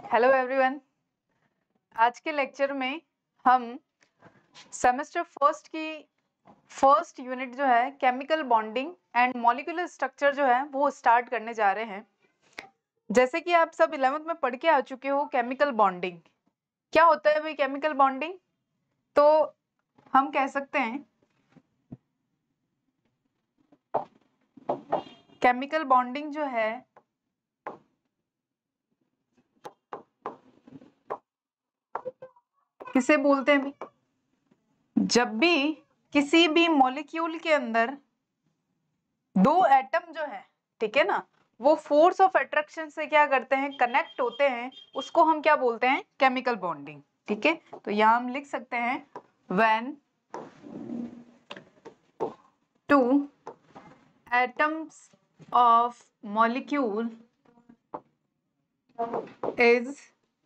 Hello everyone. आज के lecture में हम सेमेस्टर फर्स्ट की फर्स्ट यूनिट जो है chemical bonding and molecular structure जो है वो स्टार्ट करने जा रहे हैं। जैसे कि आप सब 11th में पढ़ के आ चुके हो, केमिकल बॉन्डिंग क्या होता है भाई? केमिकल बॉन्डिंग तो हम कह सकते हैं केमिकल बॉन्डिंग जो है किसे बोलते हैं? जब भी किसी भी मॉलिक्यूल के अंदर दो एटम जो है, ठीक है ना, वो फोर्स ऑफ अट्रैक्शन से क्या करते हैं, कनेक्ट होते हैं, उसको हम क्या बोलते हैं? Chemical bonding. ठीक है, तो यहां हम लिख सकते हैं when two atoms of molecule is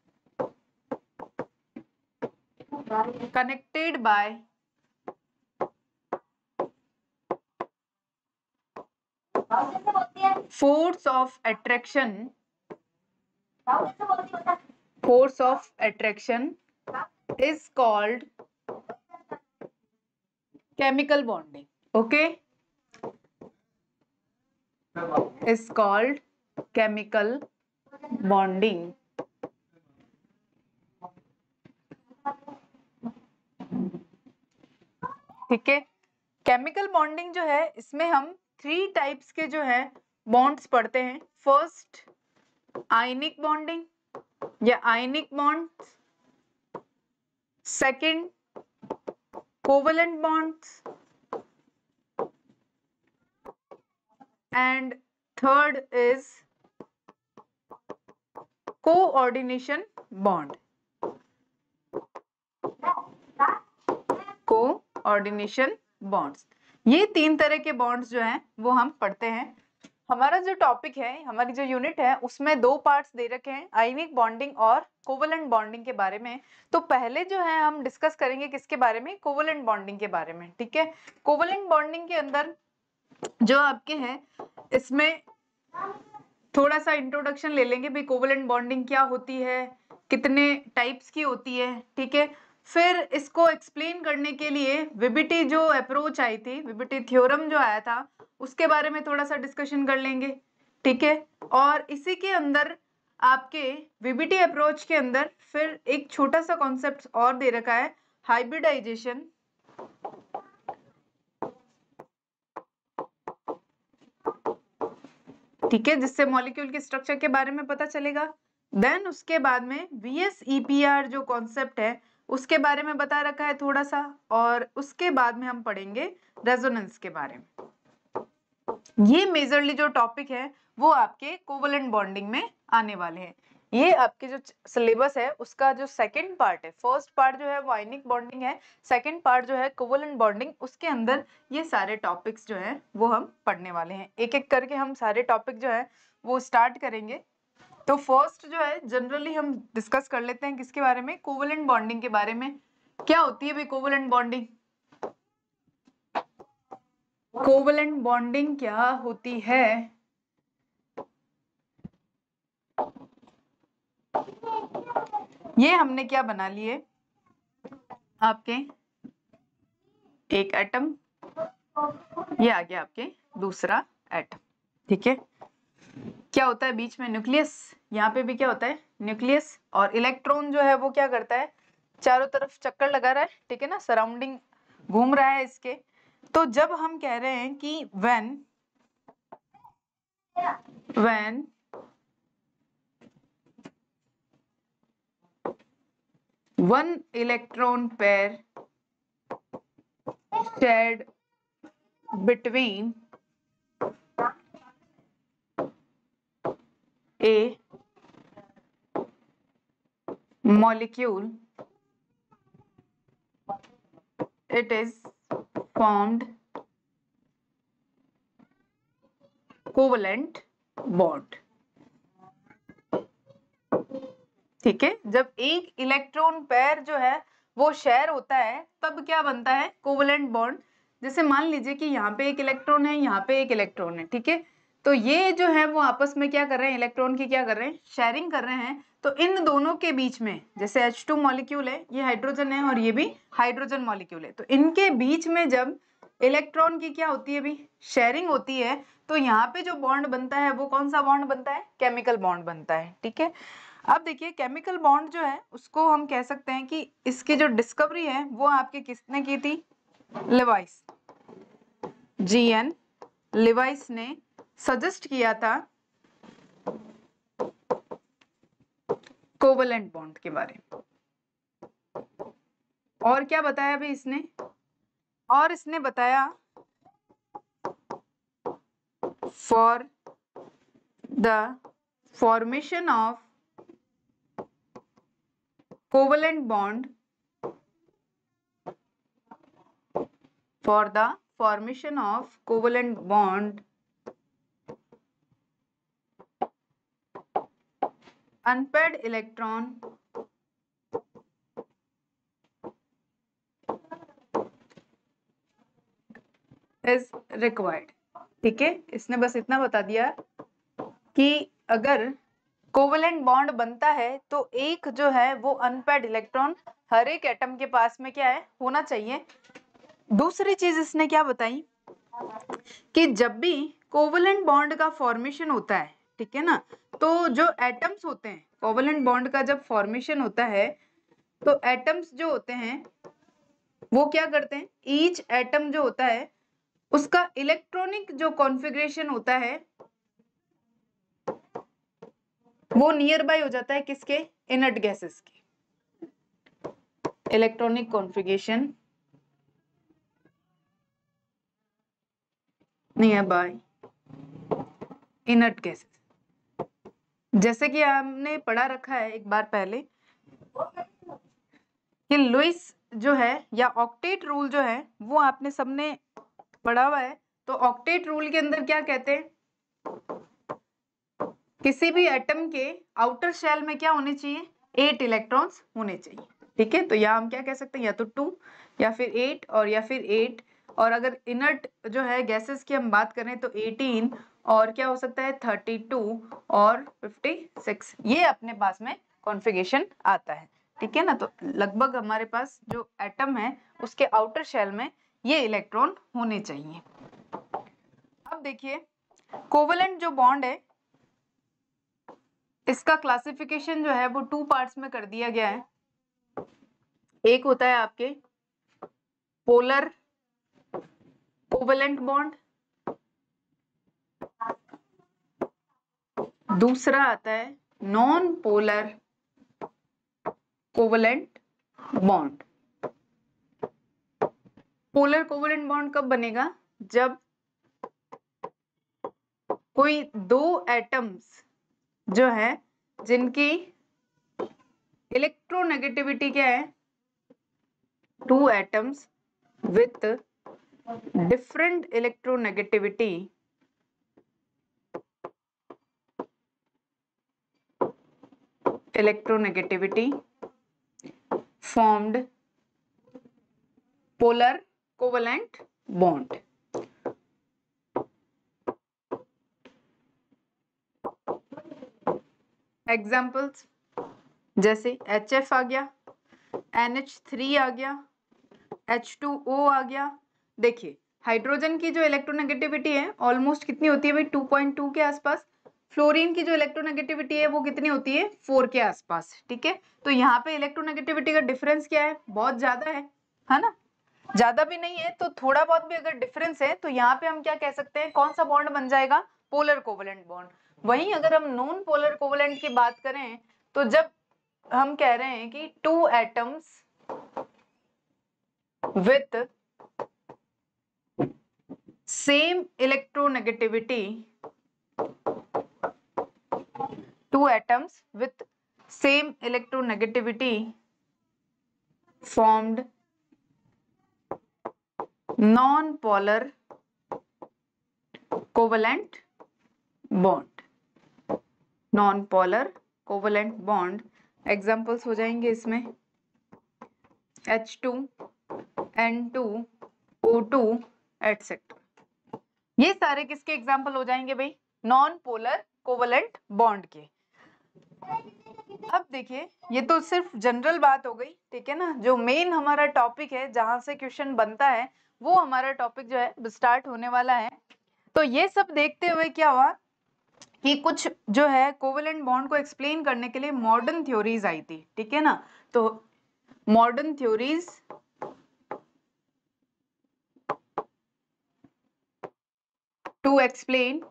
connected by force of attraction is called chemical bonding. Okay, is called chemical bonding. ठीक है, केमिकल बॉन्डिंग जो है इसमें हम 3 टाइप्स के जो है बॉन्ड्स पढ़ते हैं। फर्स्ट आयनिक बॉन्डिंग या ionic bonds, second covalent bonds and third is coordination bond. Coordination bonds, ये 3 तरह के बॉन्ड्स जो हैं वो हम पढ़ते हैं। हमारा जो टॉपिक है, हमारी जो यूनिट है, उसमें 2 पार्ट्स दे रखे हैं, आयनिक बॉन्डिंग और कोवेलेंट बॉन्डिंग के बारे में। तो पहले जो है हम डिस्कस करेंगे किसके बारे में? कोवेलेंट बॉन्डिंग के बारे में। ठीक है, कोवेलेंट बॉन्डिंग के अंदर जो आपके हैं, इसमें थोड़ा सा इंट्रोडक्शन ले लेंगे भाई कोवेलेंट बॉन्डिंग क्या होती है, कितने टाइप्स की होती है। ठीक है, फिर इसको एक्सप्लेन करने के लिए वीबीटी जो अप्रोच आई थी, वीबीटी थ्योरम जो आया था, उसके बारे में थोड़ा सा डिस्कशन कर लेंगे। ठीक है, और इसी के अंदर आपके वीबीटी अप्रोच के अंदर फिर एक छोटा सा कॉन्सेप्ट और दे रखा है, हाइब्रिडाइजेशन। ठीक है, जिससे मॉलिक्यूल के स्ट्रक्चर के बारे में पता चलेगा। देन उसके बाद में VSEPR जो कॉन्सेप्ट है उसके बारे में बता रखा है थोड़ा सा, और उसके बाद में हम पढ़ेंगे रेजोनेंस के बारे में। ये मेजरली जो टॉपिक है वो आपके कोवेलेंट बॉन्डिंग में आने वाले हैं। ये आपके जो सिलेबस है उसका जो सेकंड पार्ट है, फर्स्ट पार्ट जो है वो आयनिक बॉन्डिंग है, सेकंड पार्ट जो है कोवेलेंट बॉन्डिंग, उसके अंदर ये सारे टॉपिक्स जो है वो हम पढ़ने वाले हैं। एक एक करके हम सारे टॉपिक जो है वो स्टार्ट करेंगे। तो फर्स्ट जो है जनरली हम डिस्कस कर लेते हैं किसके बारे में? कोवेलेंट बॉन्डिंग के बारे में। क्या होती है भाई कोवेलेंट बॉन्डिंग? कोवेलेंट बॉन्डिंग क्या होती है? ये हमने क्या बना लिए आपके, एक एटम, ये आ गया आपके दूसरा एटम। ठीक है, क्या होता है बीच में? न्यूक्लियस। यहाँ पे भी क्या होता है? न्यूक्लियस। और इलेक्ट्रॉन जो है वो क्या करता है? चारों तरफ चक्कर लगा रहा है, ठीक है ना, सराउंडिंग घूम रहा है इसके। तो जब हम कह रहे हैं कि when one electron pair shared between a molecule, it is formed covalent bond. ठीक है, जब एक इलेक्ट्रॉन पेयर जो है वो शेयर होता है तब क्या बनता है? Covalent bond. जैसे मान लीजिए कि यहाँ पे एक इलेक्ट्रॉन है, यहाँ पे एक इलेक्ट्रॉन है, ठीक है, तो ये जो है वो आपस में क्या कर रहे हैं, इलेक्ट्रॉन की क्या कर रहे हैं, शेयरिंग कर रहे हैं। तो इन दोनों के बीच में, जैसे H2 मॉलिक्यूल है, ये हाइड्रोजन है और ये भी हाइड्रोजन मॉलिक्यूल है, तो इनके बीच में जब इलेक्ट्रॉन की क्या होती है, भी शेयरिंग होती है, तो यहाँ पे जो बॉन्ड बनता है वो कौन सा बॉन्ड बनता है, केमिकल बॉन्ड बनता है। ठीक है, अब देखिए केमिकल बॉन्ड जो है उसको हम कह सकते हैं कि इसकी जो डिस्कवरी है वो आपके किसने की थी, लेवाइस, GN लेवाइस ने सजेस्ट किया था कोवलेंट बॉन्ड के बारे में। और क्या बताया भी इसने, और इसने बताया for the formation of covalent bond, for the formation of covalent bond, unpaired electron is required। ठीक है, इसने बस इतना बता दिया कि अगर कोवलेंट बॉन्ड बनता है तो एक जो है वो अनपेयर्ड इलेक्ट्रॉन हर एक एटम के पास में क्या है, होना चाहिए। दूसरी चीज इसने क्या बताई कि जब भी कोवलेंट बॉन्ड का फॉर्मेशन होता है, ठीक है ना, तो जो एटम्स होते हैं, कोवलेंट बॉन्ड का जब फॉर्मेशन होता है तो एटम्स जो होते हैं वो क्या करते हैं, ईच एटम जो होता है उसका इलेक्ट्रॉनिक जो कॉन्फ़िगरेशन होता है वो नियर बाय हो जाता है किसके, इनर्ट गैसेस के। Electronic configuration near by inert gases. जैसे कि हमने पढ़ा रखा है एक बार पहले कि लुईस जो है या ऑक्टेट रूल जो है वो आपने सबने पढ़ा हुआ है। तो ऑक्टेट रूल के अंदर क्या कहते हैं, किसी भी एटम के आउटर शेल में क्या होने चाहिए, 8 इलेक्ट्रॉन्स होने चाहिए। ठीक है, तो यहाँ हम क्या कह सकते हैं, या तो 2 या फिर 8 और या फिर 8, और अगर इनर्ट जो है गैसेस की हम बात करें तो 18 और क्या हो सकता है 32 और 56, ये अपने पास में कॉन्फ़िगरेशन आता है। ठीक है ना, तो लगभग हमारे पास जो एटम है उसके आउटर शेल में ये इलेक्ट्रॉन होने चाहिए। अब देखिए कोवलेंट जो बॉन्ड है इसका क्लासिफिकेशन जो है वो 2 पार्ट्स में कर दिया गया है। एक होता है आपके पोलर कोवलेंट बॉन्ड, दूसरा आता है non polar covalent bond. Polar covalent bond कब बनेगा, जब कोई दो एटम्स जो है जिनकी इलेक्ट्रोनेगेटिविटी क्या है, 2 atoms with different electronegativity formed polar covalent bond। Examples जैसे HF आ गया, NH3 आ गया, H2O आ गया। देखिए हाइड्रोजन की जो इलेक्ट्रोनेगेटिविटी है ऑलमोस्ट कितनी होती है भाई, 2.2 के आसपास। फ्लोरीन की जो इलेक्ट्रोनेगेटिविटी है वो कितनी होती है, 4 के आसपास। ठीक है, तो यहाँ पे इलेक्ट्रोनेगेटिविटी का डिफरेंस क्या है, बहुत ज्यादा है ना, ज्यादा भी नहीं है तो थोड़ा बहुत भी अगर डिफरेंस है तो यहाँ पे हम क्या कह सकते हैं, कौन सा बॉन्ड बन जाएगा, पोलर कोवलेंट बॉन्ड। वहीं अगर हम नॉन पोलर कोवलेंट की बात करें तो जब हम कह रहे हैं कि 2 atoms with same electronegativity, 2 atoms with same electronegativity formed non-polar covalent bond। non-polar covalent bond examples हो जाएंगे इसमें H2, N2, O2 एटसेट्रा। ये सारे किसके एग्जाम्पल हो जाएंगे भाई, नॉन पोलर कोवलेंट बॉन्ड के। अब देखिए, ये तो सिर्फ जनरल बात हो गई, ठीक है ना। जो मेन हमारा टॉपिक है, जहां से क्वेश्चन बनता है, वो हमारा टॉपिक जो है स्टार्ट होने वाला है। तो ये सब देखते हुए क्या हुआ कि कुछ जो है कोवेलेंट बॉन्ड को एक्सप्लेन करने के लिए मॉडर्न थ्योरीज आई थी, ठीक है ना। तो modern theories to explain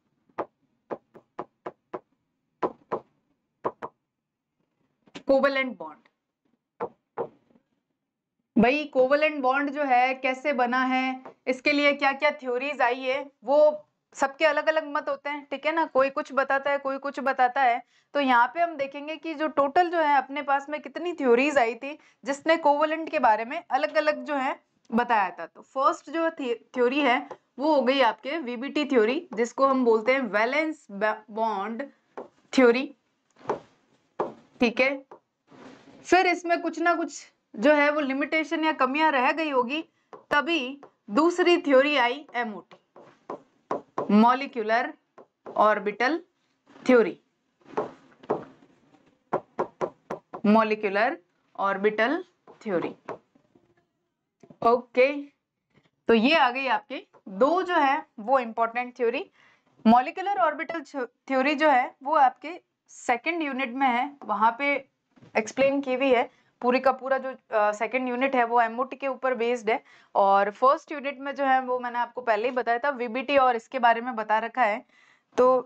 covalent bond. भाई कोवेलेंट बॉन्ड जो है कैसे बना है, इसके लिए क्या क्या थ्योरीज आई है, वो सबके अलग अलग मत होते हैं, ठीक है ना। कोई कुछ बताता है, कोई कुछ बताता है। तो यहाँ पे हम देखेंगे कि जो टोटल जो है अपने पास में कितनी थ्योरीज आई थी जिसने कोवेलेंट के बारे में अलग अलग जो है बताया था। तो फर्स्ट जो थ्योरी है वो हो गई आपके वीबीटी थ्योरी, जिसको हम बोलते हैं वैलेंस बॉन्ड थ्योरी, ठीक है। फिर इसमें कुछ ना कुछ जो है वो लिमिटेशन या कमियां रह गई होगी, तभी दूसरी थ्योरी आई MOT, molecular orbital theory, molecular orbital theory. Okay, तो ये आ गई आपके दो जो है वो important theory. Molecular orbital theory जो है वो आपके सेकंड यूनिट में है, वहां पे एक्सप्लेन की हुई है। पूरी का पूरा जो सेकंड यूनिट है वो एमओटी के ऊपर बेस्ड है। और फर्स्ट यूनिट में जो है वो मैंने आपको पहले ही बताया था, वीबीटी और इसके बारे में बता रखा है। तो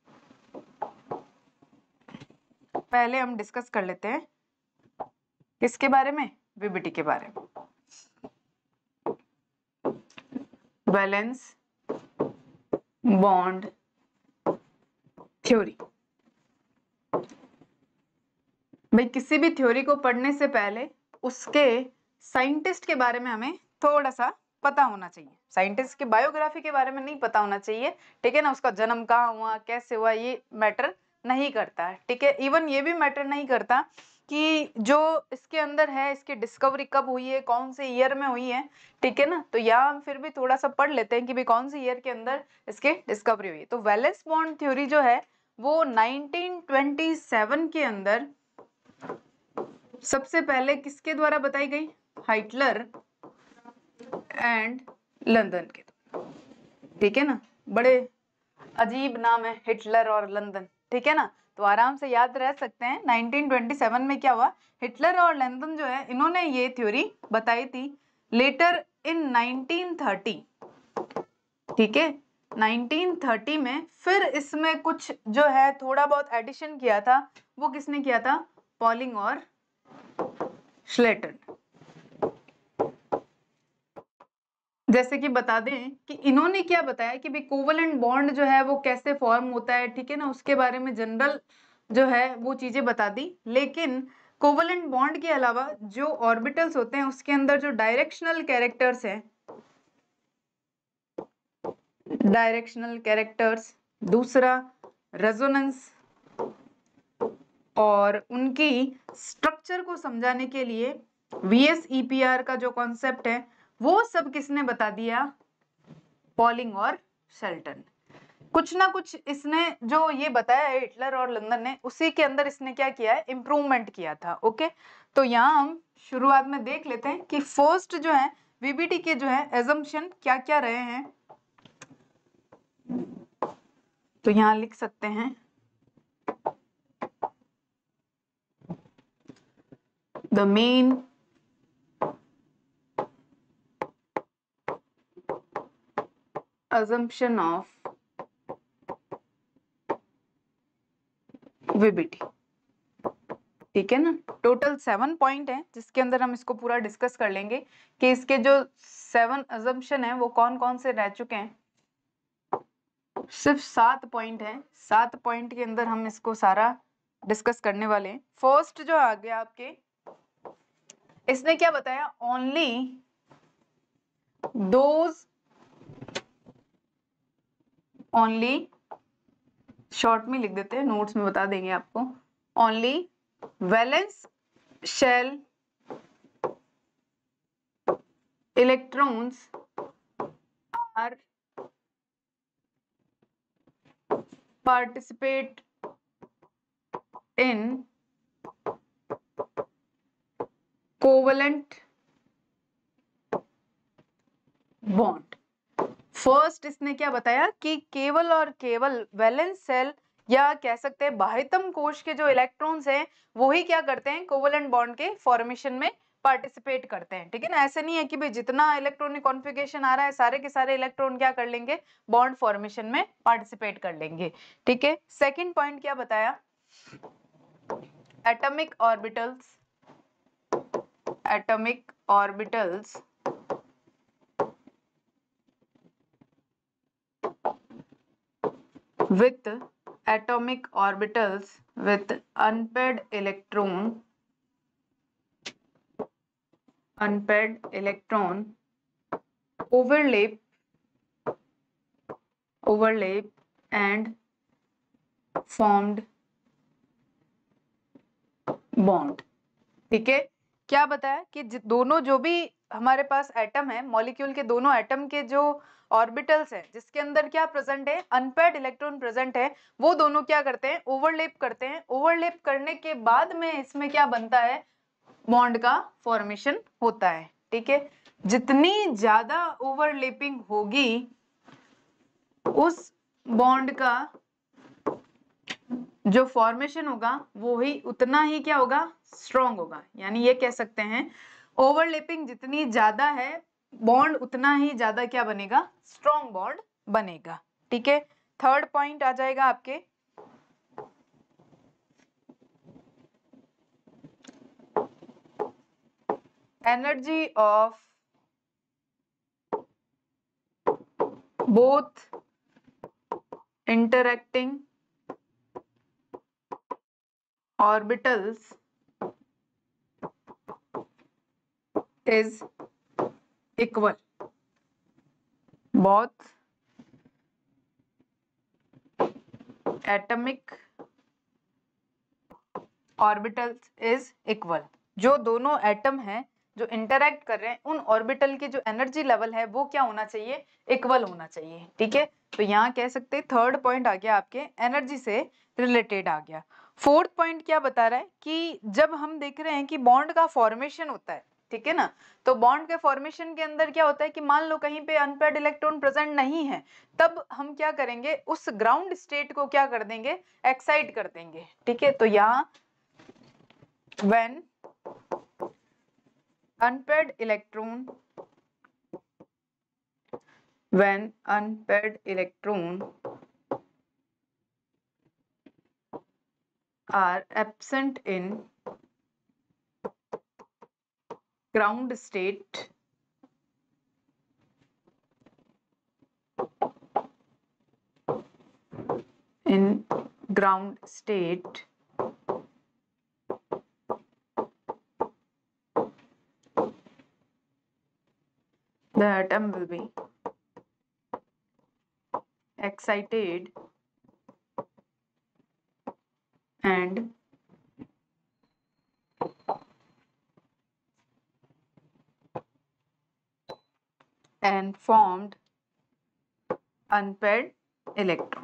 पहले हम डिस्कस कर लेते हैं किसके बारे में, वीबीटी के बारे में। Valence bond theory. भाई किसी भी थ्योरी को पढ़ने से पहले उसके साइंटिस्ट के बारे में हमें थोड़ा सा पता होना चाहिए। साइंटिस्ट की बायोग्राफी के बारे में नहीं पता होना चाहिए, ठीक है ना। उसका जन्म कहाँ हुआ, कैसे हुआ, ये मैटर नहीं करता है, ठीक है। इवन ये भी मैटर नहीं करता कि जो इसके अंदर है, इसकी डिस्कवरी कब हुई है, कौन से ईयर में हुई है, ठीक है ना। तो यहाँ हम फिर भी थोड़ा सा पढ़ लेते हैं कि भाई कौन से ईयर के अंदर इसकी डिस्कवरी हुई है। तो वैलेंस बॉन्ड थ्योरी जो है वो 1927 के अंदर सबसे पहले किसके द्वारा बताई गई, हिटलर एंड लंदन के, ठीक है ना। बड़े अजीब नाम है हिटलर और लंदन, ठीक है ना। तो आराम से याद रह सकते हैं 1927 में क्या हुआ, हिटलर और लंदन जो है इन्होंने ये थ्योरी बताई थी। लेटर इन 1930, ठीक है, 1930 में फिर इसमें कुछ जो है थोड़ा बहुत एडिशन किया था। वो किसने किया था, पॉलिंग और श्लेटन। जैसे कि बता दें कि इन्होंने क्या बताया कि भाई कोवेलेंट बॉन्ड जो है वो कैसे फॉर्म होता है, ठीक है ना, उसके बारे में जनरल जो है वो चीजें बता दी। लेकिन कोवेलेंट बॉन्ड के अलावा जो ऑर्बिटल्स होते हैं उसके अंदर जो डायरेक्शनल कैरेक्टर्स हैं, डायरेक्शनल कैरेक्टर्स, दूसरा रेजोनेंस, और उनकी स्ट्रक्चर को समझाने के लिए VSEPR का जो कॉन्सेप्ट है वो सब किसने बता दिया, पॉलिंग और शेल्टन। कुछ ना कुछ इसने जो ये बताया है हिटलर और लंदन ने, उसी के अंदर इसने क्या किया है, इंप्रूवमेंट किया था। ओके, तो यहाँ हम शुरुआत में देख लेते हैं कि फर्स्ट जो है वीबीटी के जो है एजम्पशन क्या क्या रहे हैं। तो यहाँ लिख सकते हैं the main assumption of VBT, ठीक है ना। टोटल 7 पॉइंट है जिसके अंदर हम इसको पूरा डिस्कस कर लेंगे कि इसके जो 7 assumption है वो कौन कौन से रह चुके हैं। सिर्फ 7 पॉइंट है, 7 पॉइंट के अंदर हम इसको सारा डिस्कस करने वाले हैं। फर्स्ट जो आ गया आपके, इसने क्या बताया, ओनली दोज, ओनली शॉर्ट में लिख देते हैं, नोट्स में बता देंगे आपको, only valence shell electrons are participate in covalent bond। फर्स्ट इसने क्या बताया कि केवल और केवल वैलेंस सेल या कह सकते हैं बाह्यतम कोश के जो इलेक्ट्रॉन्स हैं वो ही क्या करते हैं, कोवलेंट बॉन्ड के फॉर्मेशन में पार्टिसिपेट करते हैं। ठीक है ना, ऐसे नहीं है कि भाई जितना इलेक्ट्रॉनिक कॉन्फ़िगरेशन आ रहा है सारे के सारे इलेक्ट्रॉन क्या कर लेंगे, बॉन्ड फॉर्मेशन में पार्टिसिपेट कर लेंगे। ठीक है, सेकंड पॉइंट क्या बताया, atomic orbitals, atomic orbitals with atomic orbitals with unpaired electron overlap and formed bond। ठीक है, क्या बताया कि दोनों जो भी हमारे पास एटम है, मॉलिक्यूल के दोनों एटम के जो ऑर्बिटल्स है जिसके अंदर क्या प्रेजेंट है, अनपेयर्ड इलेक्ट्रॉन प्रेजेंट है, वो दोनों क्या करते हैं, ओवरलैप करते हैं। ओवरलैप करने के बाद में इसमें क्या बनता है, बॉन्ड का फॉर्मेशन होता है। ठीक है, जितनी ज्यादा ओवरलैपिंग होगी उस बॉन्ड का जो फॉर्मेशन होगा वो ही उतना ही क्या होगा, स्ट्रॉन्ग होगा। यानी ये कह सकते हैं ओवरलैपिंग जितनी ज्यादा है बॉन्ड उतना ही ज्यादा क्या बनेगा, स्ट्रॉन्ग बॉन्ड बनेगा। ठीक है, थर्ड पॉइंट आ जाएगा आपके energy of both interacting orbitals is equal। both atomic orbitals is equal। जो दोनों एटम हैं जो इंटरैक्ट कर रहे हैं उन ऑर्बिटल की जो एनर्जी लेवल है वो क्या होना चाहिए, इक्वल होना चाहिए। ठीक है, तो यहाँ कह सकते हैं थर्ड पॉइंट आ गया आपके एनर्जी से रिलेटेड आ गया। फोर्थ पॉइंट क्या बता रहा है कि जब हम देख रहे हैं कि बॉन्ड का फॉर्मेशन होता है, ठीक है ना, तो बॉन्ड के फॉर्मेशन के अंदर क्या होता है कि मान लो कहीं पे अनपेयर्ड इलेक्ट्रॉन प्रेजेंट नहीं है, तब हम क्या करेंगे, उस ग्राउंड स्टेट को क्या कर देंगे, एक्साइट कर देंगे। ठीक है, तो यहाँ when unpaired electron are absent in ground state, the atom will be excited and formed unpaired electron।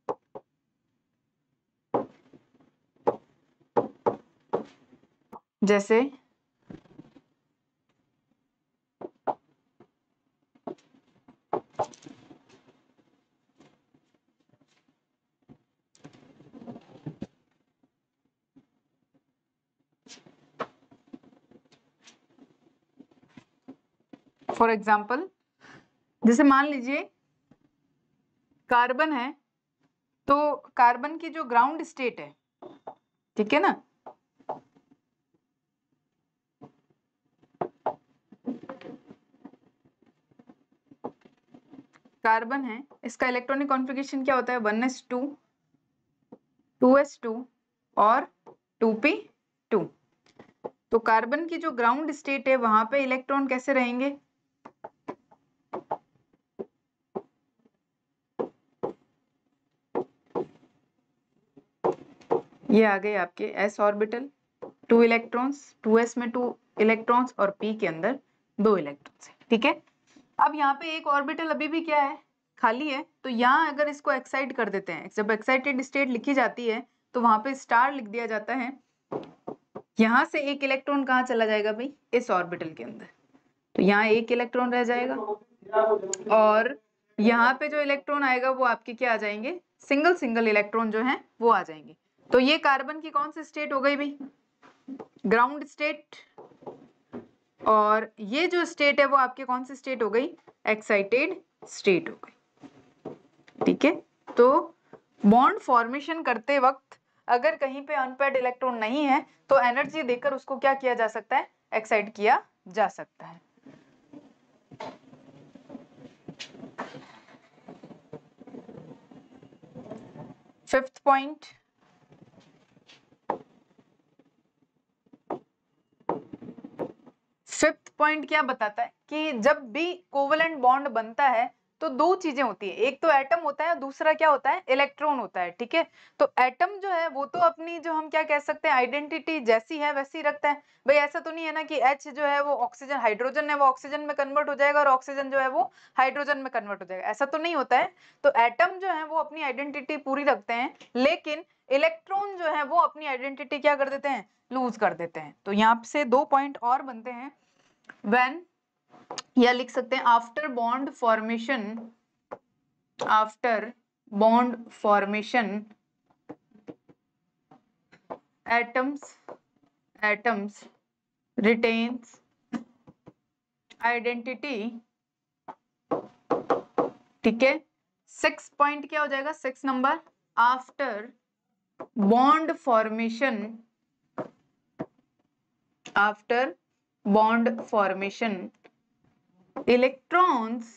जैसे फॉर एग्जाम्पल, जैसे मान लीजिए कार्बन है, तो कार्बन की जो ग्राउंड स्टेट है, ठीक है ना, कार्बन है, इसका इलेक्ट्रॉनिक कॉन्फ़िगरेशन क्या होता है, 1s2 2s2 और 2p2। तो कार्बन की जो ग्राउंड स्टेट है वहां पे इलेक्ट्रॉन कैसे रहेंगे, ये आ गए आपके s ऑर्बिटल, 2 इलेक्ट्रॉन्स, 2s में 2 इलेक्ट्रॉन्स और p के अंदर 2 इलेक्ट्रॉन्स है। ठीक है, अब यहाँ पे एक ऑर्बिटल अभी भी क्या है, खाली है, तो यहाँ अगर इसको एक्साइट कर देते हैं, जब एक्साइटेड स्टेट लिखी जाती है तो वहां पे स्टार लिख दिया जाता है। यहाँ से एक इलेक्ट्रॉन कहाँ चला जाएगा भाई, इस ऑर्बिटल के अंदर, तो यहाँ एक इलेक्ट्रॉन रह जाएगा और यहाँ पे जो इलेक्ट्रॉन आएगा वो आपके क्या आ जाएंगे, सिंगल सिंगल इलेक्ट्रॉन जो है वो आ जाएंगे। तो ये कार्बन की कौन सी स्टेट हो गई भाई, ग्राउंड स्टेट, और ये जो स्टेट है वो आपके कौन सी स्टेट हो गई, एक्साइटेड स्टेट हो गई। ठीक है, तो बॉन्ड फॉर्मेशन करते वक्त अगर कहीं पे अनपेयर्ड इलेक्ट्रॉन नहीं है तो एनर्जी देकर उसको क्या किया जा सकता है, एक्साइट किया जा सकता है। फिफ्थ पॉइंट, फिफ्थ पॉइंट क्या बताता है कि जब भी कोवेलेंट बॉन्ड बनता है तो दो चीजें होती है, एक तो एटम होता है, दूसरा क्या होता है, इलेक्ट्रॉन होता है। ठीक है, तो एटम जो है वो तो अपनी जो हम क्या कह सकते हैं आइडेंटिटी जैसी है वैसी रखता है। भाई ऐसा तो नहीं है ना कि H जो है वो ऑक्सीजन, हाइड्रोजन है वो ऑक्सीजन में कन्वर्ट हो जाएगा और ऑक्सीजन जो है वो हाइड्रोजन में कन्वर्ट हो जाएगा, ऐसा तो नहीं होता है। तो एटम जो है वो अपनी आइडेंटिटी पूरी रखते हैं, लेकिन इलेक्ट्रॉन जो है वो अपनी आइडेंटिटी क्या कर देते हैं, लूज कर देते हैं। तो यहाँ से दो पॉइंट और बनते हैं, when, या लिख सकते हैं after bond formation, after bond formation atoms retains identity. ठीक है, 6 पॉइंट क्या हो जाएगा, 6 number, after bond formation, after bond formation electrons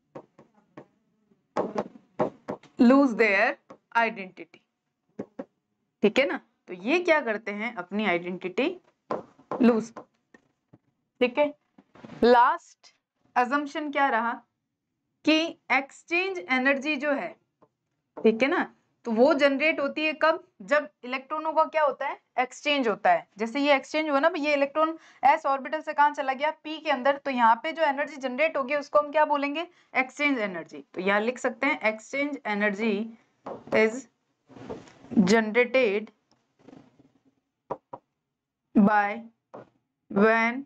lose their identity. ठीक है ना, तो ये क्या करते हैं, अपनी आइडेंटिटी लूज। ठीक है, लास्ट अजम्पशन क्या रहा कि एक्सचेंज एनर्जी जो है, ठीक है ना, तो वो जनरेट होती है कब, जब इलेक्ट्रॉनों का क्या होता है, एक्सचेंज होता है। जैसे ये एक्सचेंज हुआ ना, ये इलेक्ट्रॉन एस ऑर्बिटल से कहां चला गया, पी के अंदर, तो यहाँ पे जो एनर्जी जनरेट होगी उसको हम क्या बोलेंगे, एक्सचेंज एनर्जी। तो यहाँ लिख सकते हैं exchange energy is generated by when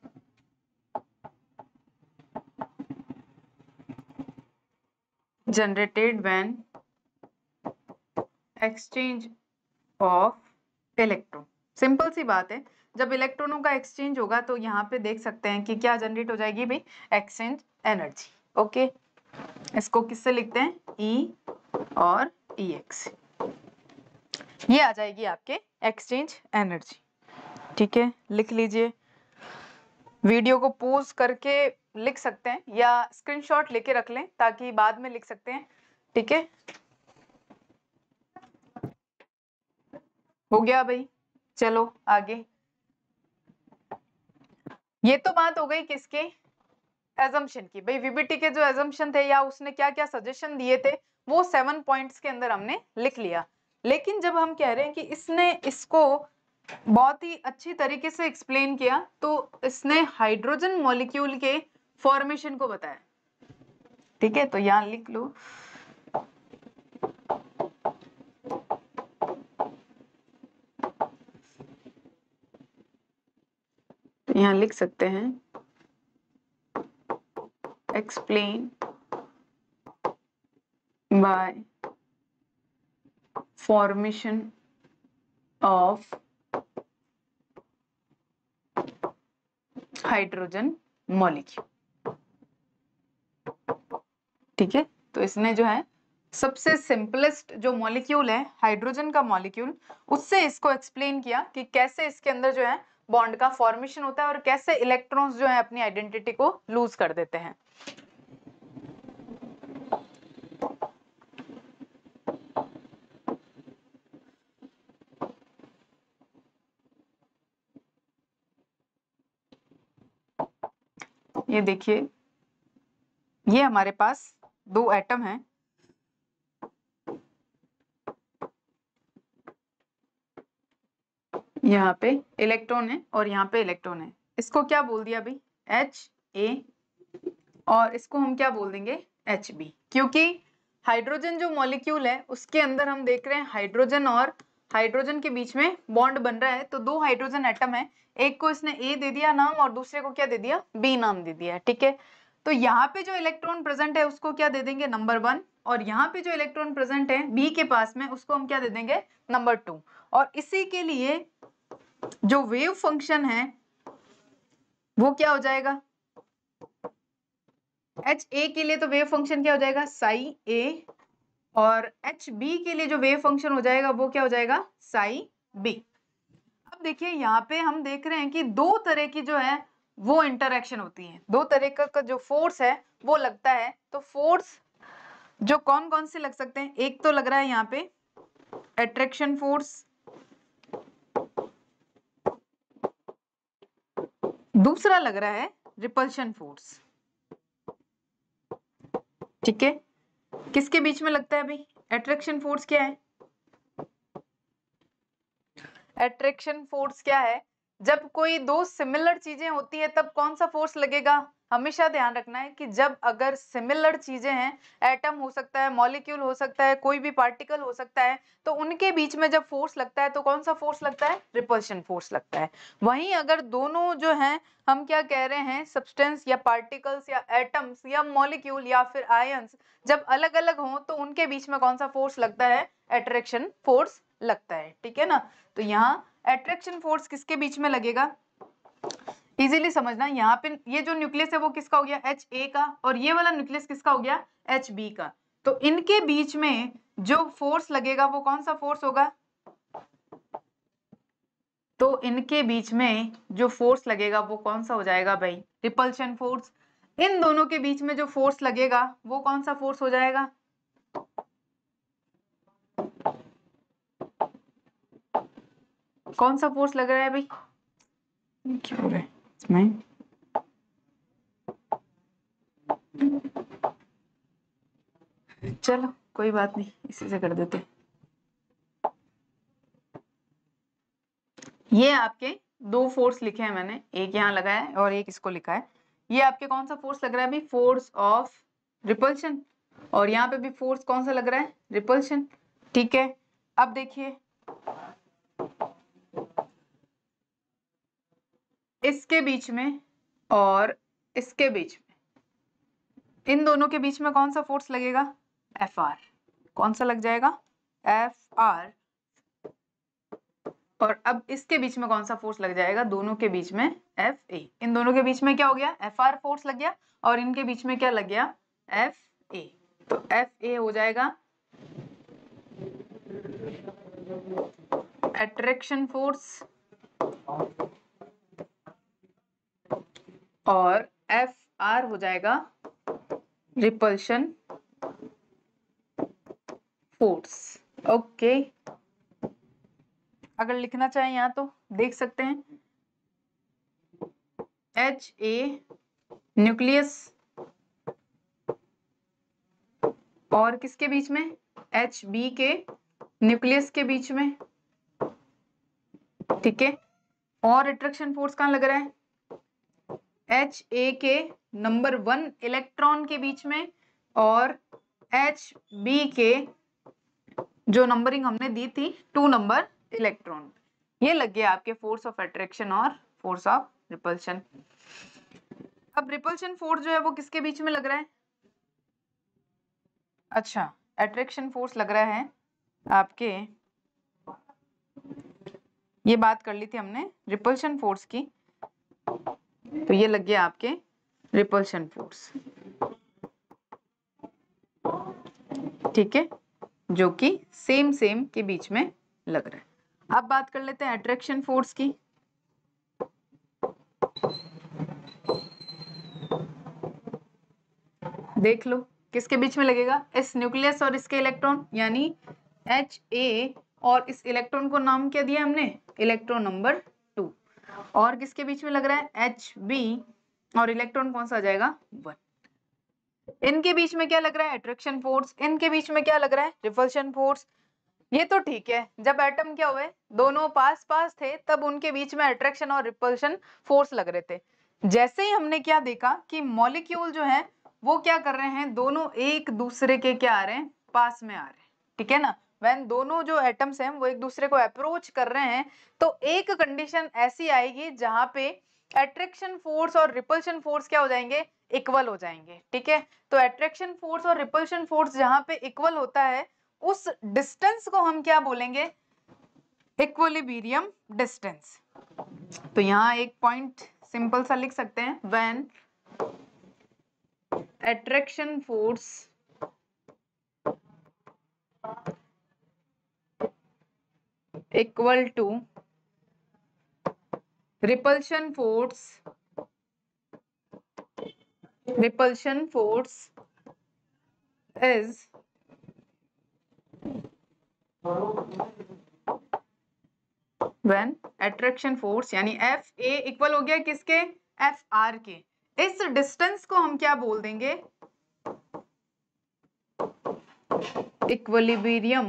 generated when exchange of electron। Simple सी बात है, जब इलेक्ट्रॉनों का एक्सचेंज होगा तो यहाँ पे देख सकते हैं कि क्या जनरेट हो जाएगी भाई, एक्सचेंज एनर्जी। ओके, इसको किससे लिखते हैं, E और EX, ये आ जाएगी आपके एक्सचेंज एनर्जी। ठीक है, लिख लीजिए, वीडियो को पॉज करके लिख सकते हैं या स्क्रीनशॉट लेके रख लें ताकि बाद में लिख सकते हैं। ठीक है, हो गया भाई, चलो आगे। ये तो बात हो गई किसके, एजम्पशन की। भाई वीबीटी के जो एजम्पशन थे या उसने क्या क्या सजेशन दिए थे वो 7 पॉइंट्स के अंदर हमने लिख लिया। लेकिन जब हम कह रहे हैं कि इसने इसको बहुत ही अच्छी तरीके से एक्सप्लेन किया, तो इसने हाइड्रोजन मॉलिक्यूल के फॉर्मेशन को बताया। ठीक है, तो यहां लिख लो, तो यहां लिख सकते हैं explain by formation of hydrogen molecule. ठीक है, तो इसने जो है सबसे सिंपलेस्ट जो मॉलिक्यूल है हाइड्रोजन का मॉलिक्यूल, उससे इसको एक्सप्लेन किया कि कैसे इसके अंदर जो है बॉन्ड का फॉर्मेशन होता है और कैसे इलेक्ट्रॉन्स जो है अपनी आइडेंटिटी को लूज कर देते हैं। ये देखिए, ये हमारे पास दो एटम हैं, यहाँ पे इलेक्ट्रॉन है और यहाँ पे इलेक्ट्रॉन है। इसको क्या बोल दिया भाई, H A, और इसको हम क्या बोल देंगे, Hb, क्योंकि हाइड्रोजन जो मॉलिक्यूल है उसके अंदर हम देख रहे हैं हाइड्रोजन और हाइड्रोजन के बीच में बॉन्ड बन रहा है। तो दो हाइड्रोजन एटम है, एक को इसने A दे दिया नाम और दूसरे को क्या दे दिया, B नाम दे दिया, ठीक है। तो यहाँ पे जो इलेक्ट्रॉन प्रेजेंट है उसको क्या दे देंगे, नंबर 1, और यहाँ पे जो इलेक्ट्रॉन प्रेजेंट है B के पास में उसको हम क्या दे देंगे, नंबर 2। और इसी के लिए जो वेव फंक्शन है वो क्या हो जाएगा, HA के लिए तो वेव फंक्शन क्या हो जाएगा, साई A, और HB के लिए जो वेव फंक्शन हो जाएगा वो क्या हो जाएगा, साई B। अब देखिए यहाँ पे हम देख रहे हैं कि दो तरह की जो है वो इंटरेक्शन होती है, दो तरह का जो फोर्स है वो लगता है। तो फोर्स जो कौन कौन से लग सकते हैं, एक तो लग रहा है यहाँ पे अट्रैक्शन फोर्स, दूसरा लग रहा है रिपल्शन फोर्स, ठीक है। किसके बीच में लगता है भाई, अट्रैक्शन फोर्स क्या है, अट्रैक्शन फोर्स क्या है, जब कोई दो सिमिलर चीजें होती है तब कौन सा फोर्स लगेगा, हमेशा ध्यान रखना है कि जब अगर सिमिलर चीजें हैं, एटम हो सकता है, मॉलिक्यूल हो सकता है, कोई भी पार्टिकल हो सकता है, तो उनके बीच में जब फोर्स लगता है तो कौन सा फोर्स लगता है, रिपल्शन फोर्स लगता है। वहीं अगर दोनों जो हैं हम क्या कह रहे हैं, सब्सटेंस या पार्टिकल्स या एटम्स या मॉलिक्यूल या फिर आयंस जब अलग अलग हों तो उनके बीच में कौन सा फोर्स लगता है, अट्रैक्शन फोर्स लगता है, ठीक है ना। तो यहाँ अट्रैक्शन फोर्स किसके बीच में लगेगा, इजीली समझना, यहाँ पे ये जो न्यूक्लियस है वो किसका हो गया, HA का, और ये वाला न्यूक्लियस किसका हो गया, HB का। तो इनके बीच में जो फोर्स लगेगा वो कौन सा फोर्स होगा, तो इनके बीच में जो फोर्स लगेगा वो कौन सा हो जाएगा भाई, रिपल्शन फोर्स। इन दोनों के बीच में जो फोर्स लगेगा वो कौन सा फोर्स हो जाएगा, कौन सा फोर्स लग रहा है भाई, क्या हो रहा है इसमें, चलो कोई बात नहीं, इसी से कर देते। ये आपके दो फोर्स लिखे हैं मैंने, एक यहाँ लगा है और एक इसको लिखा है। ये आपके कौन सा फोर्स लग रहा है भाई, फोर्स ऑफ रिपल्शन, और यहाँ पे भी फोर्स कौन सा लग रहा है, रिपल्शन, ठीक है। अब देखिए इसके बीच में और इसके बीच में, इन दोनों के बीच में कौन सा फोर्स लगेगा, Fr, कौन सा लग जाएगा, Fr। और अब इसके बीच में कौन सा फोर्स लग जाएगा, दोनों के बीच में Fa। इन दोनों के बीच में क्या हो गया, Fr फोर्स लग गया, और इनके बीच में क्या लग गया, Fa। तो Fa हो जाएगा अट्रैक्शन फोर्स, और Fr हो जाएगा रिपल्शन फोर्स। ओके, अगर लिखना चाहें यहाँ तो देख सकते हैं, HA न्यूक्लियस और किसके बीच में, HB के न्यूक्लियस के बीच में, ठीक है। और अट्रैक्शन फोर्स कहाँ लग रहा है, HA के नंबर 1 इलेक्ट्रॉन के बीच में और HB के जो नंबरिंग हमने दी थी 2 नंबर इलेक्ट्रॉन, ये लग गया आपके फोर्स ऑफ अट्रैक्शन और फोर्स ऑफ रिपल्शन। अब रिपल्शन फोर्स जो है वो किसके बीच में लग रहा है, अच्छा अट्रैक्शन फोर्स लग रहा है आपके, ये बात कर ली थी हमने रिपल्शन फोर्स की, तो ये लग गया आपके रिपल्शन फोर्स, ठीक है, जो कि सेम के बीच में लग रहा है। अब बात कर लेते हैं अट्रैक्शन फोर्स की। देख लो किसके बीच में लगेगा, इस न्यूक्लियस और इसके इलेक्ट्रॉन, यानी HA और इस इलेक्ट्रॉन को नाम क्या दिया हमने, इलेक्ट्रॉन नंबर 2, और किसके बीच में लग रहा है, HB, और इलेक्ट्रॉन कौन सा आ जाएगा, 1। इनके बीच में क्या लग रहा है, अट्रैक्शन फोर्स, इनके बीच में क्या लग रहा है, रिपल्शन फोर्स। ये तो ठीक है, जब एटम क्या हुए, दोनों पास पास थे तब उनके बीच में अट्रैक्शन और रिपल्शन फोर्स लग रहे थे। जैसे ही हमने क्या देखा कि मॉलिक्यूल जो है वो क्या कर रहे हैं, दोनों एक दूसरे के क्या आ रहे हैं, पास में आ रहे हैं, ठीक है ना। व्हेन दोनों जो एटम्स हैं वो एक दूसरे को अप्रोच कर रहे हैं, तो एक कंडीशन ऐसी आएगी जहां पे अट्रैक्शन फोर्स और रिपल्शन फोर्स क्या हो जाएंगे, इक्वल हो जाएंगे, ठीक है। तो अट्रैक्शन फोर्स और रिपल्शन फोर्स जहां पे इक्वल होता है, उस डिस्टेंस को हम क्या बोलेंगे, इक्विलिब्रियम डिस्टेंस। तो यहाँ एक पॉइंट सिंपल सा लिख सकते हैं, when attraction force equal to repulsion force is when attraction force यानी F A इक्वल हो गया किसके, F R के। इस डिस्टेंस को हम क्या बोल देंगे, इक्विलिब्रियम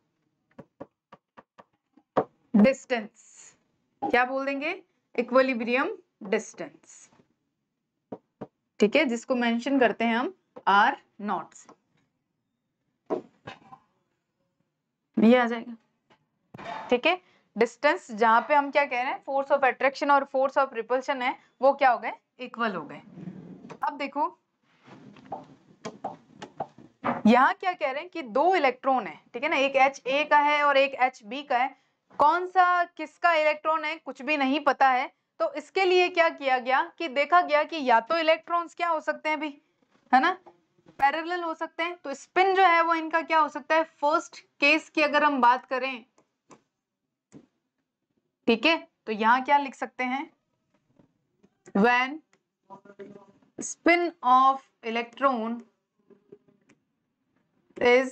डिस्टेंस। क्या बोल देंगे, इक्विलिब्रियम डिस्टेंस, ठीक है, जिसको मेंशन करते हैं हम आर नॉट से। ये आ जाएगा, ठीक है। डिस्टेंस जहां पे हम क्या कह रहे हैं, फोर्स ऑफ अट्रैक्शन और फोर्स ऑफ रिपल्शन है, वो क्या हो गए, इक्वल हो गए। अब देखो यहाँ क्या कह रहे हैं कि दो इलेक्ट्रॉन है, ठीक है ना, एक HA का है और एक HB का है। कौन सा किसका इलेक्ट्रॉन है कुछ भी नहीं पता है, तो इसके लिए क्या किया गया कि देखा गया कि या तो इलेक्ट्रॉन्स क्या हो सकते हैं भी, है ना, पैरेलल हो सकते हैं। तो स्पिन जो है वो इनका क्या हो सकता है, फर्स्ट केस की अगर हम बात करें, ठीक है, तो यहां क्या लिख सकते हैं, when spin of electron is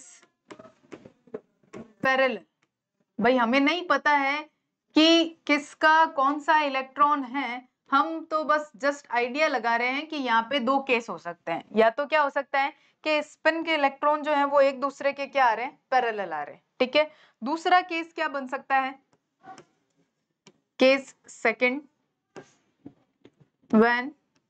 parallel. भाई हमें नहीं पता है कि किसका कौन सा इलेक्ट्रॉन है, हम तो बस जस्ट आइडिया लगा रहे हैं कि यहाँ पे दो केस हो सकते हैं। या तो क्या हो सकता है कि स्पिन के इलेक्ट्रॉन जो है वो एक दूसरे के क्या आ रहे हैं, पैरेलल आ रहे हैं, ठीक है। दूसरा केस क्या बन सकता है, case second, when